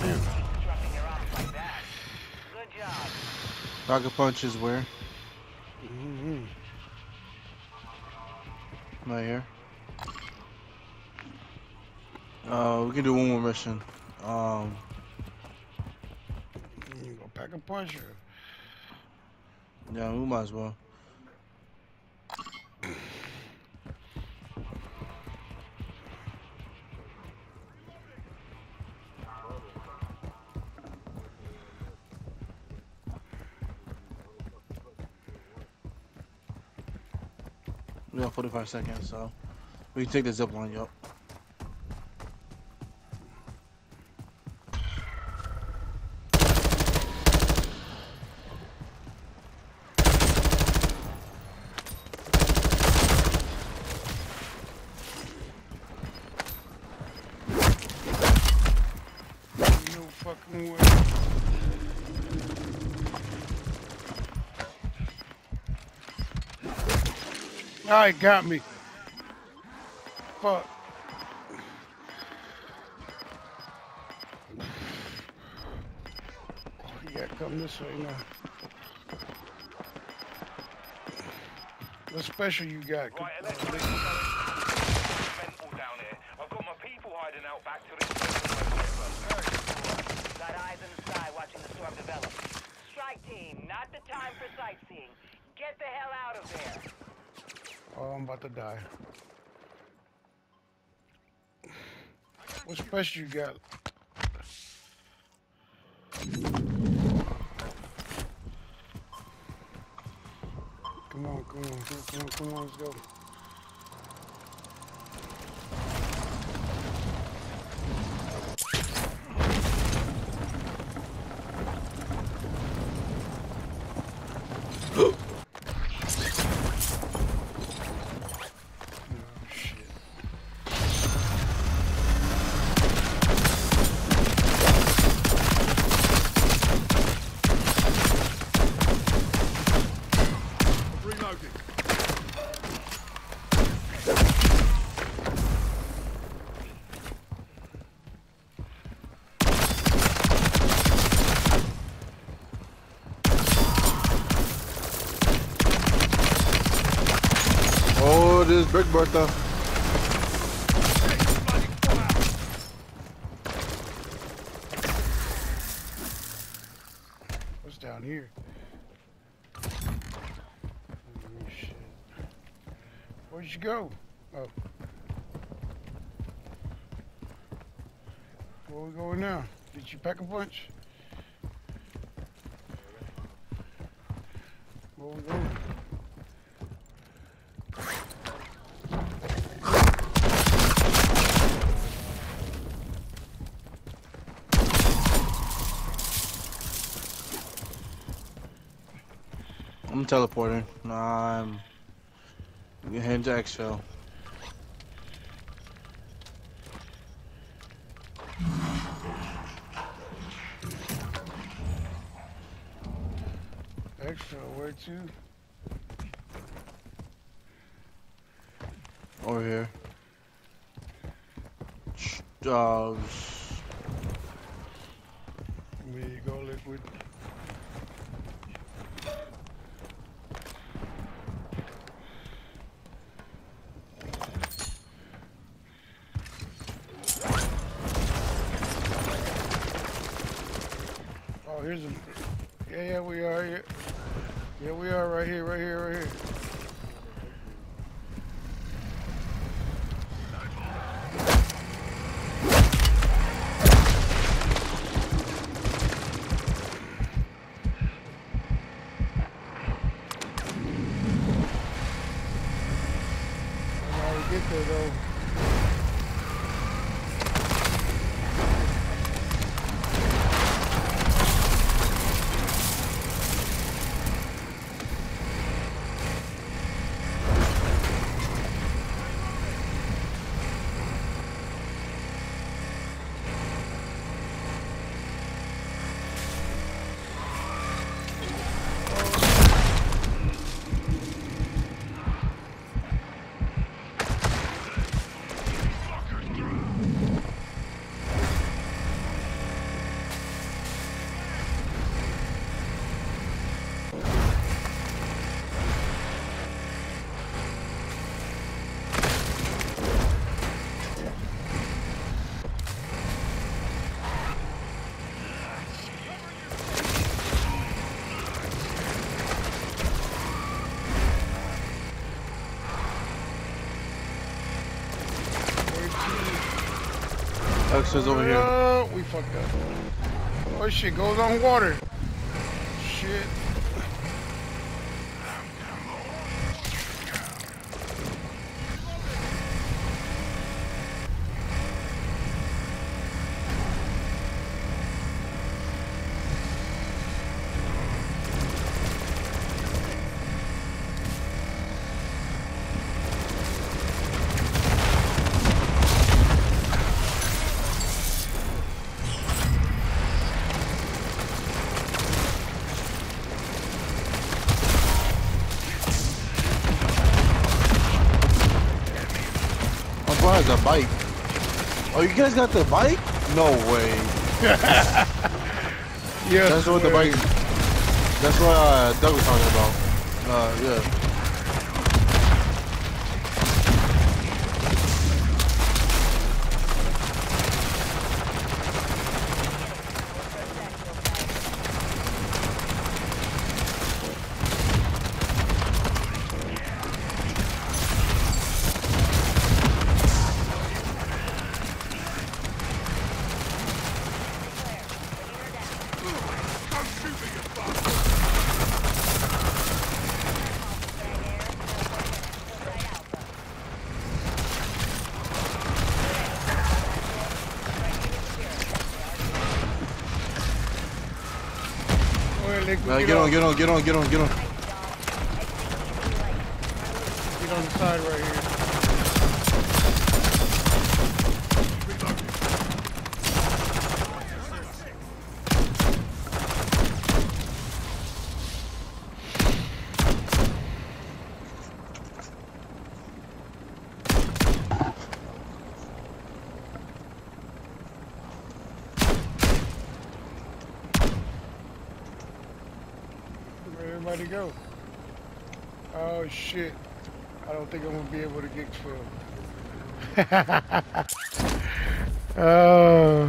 Rocket punch is where? Mm-hmm. Right here. We can do one more mission. Um, Go pack a punch her. yeah, we might as well. We got 45 seconds, so we can take the zip line, yup. No fucking way. Ah, he got me. Fuck. You gotta come this way now. What special you got? Right, electronic mental down here. I've got my people hiding out back to this. Got eyes in the sky watching the storm develop. Strike team, not the time for sightseeing. Get the hell out of there. Oh, I'm about to die. What special you got? Come on, let's go. Oh, shit. Reloading. Oh, this is Big Bertha. What's down here? Oh, shit. Where'd you go? Oh. Where we going now? Did you pack a punch? Where we going? I'm teleporting. I'm heading to exfil. Extra, where to? Over here. There you go, Liquid. Oh, here's a... Yeah, we are here. Yeah, we are right here. How we get there, though? Extra's over here. We fucked up. Oh shit, goes on water. Shit. Bro has a bike. Oh, you guys got the bike? No way. Yeah. That's what the bike. That's what Doug was talking about. Yeah. Get on. Get on the side right here. Where'd everybody go? Oh shit. I don't think I'm gonna be able to get killed.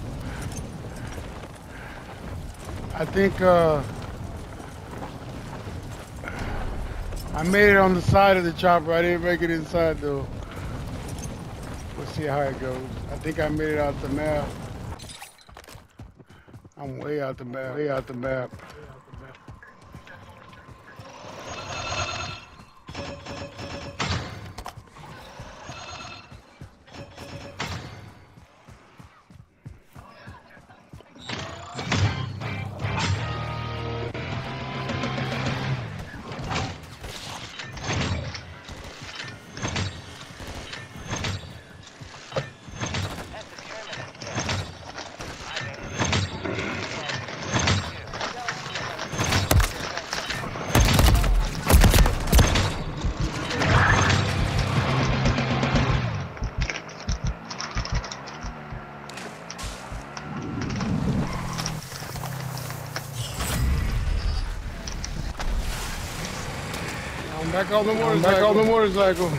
I think I made it on the side of the chopper. I didn't make it inside though. We'll see how it goes. I think I made it out the map. I'm way out the map. Way out the map. I'm back on the motorcycle. Back on the motorcycle.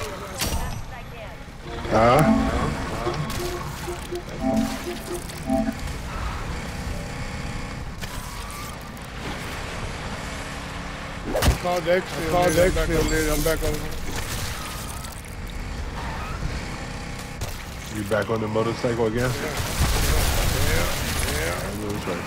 Call Dexter. Call Dexter. I'm back on. You back on the motorcycle again? Yeah.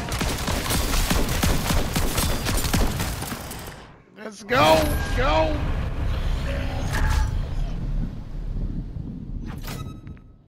Let's go, go.